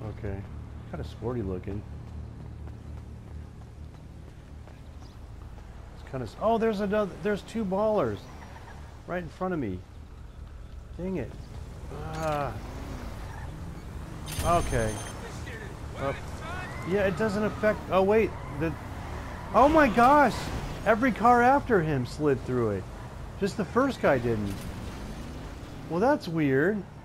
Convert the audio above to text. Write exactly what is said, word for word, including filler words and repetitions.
Okay. Kind of sporty looking. It's kind of... Oh, there's another... There's two ballers. Right in front of me. Dang it. Ah. Okay. Uh, yeah, it doesn't affect... Oh, wait. The... Oh, my gosh. Every car after him slid through it. Just the first guy didn't. Well, that's weird.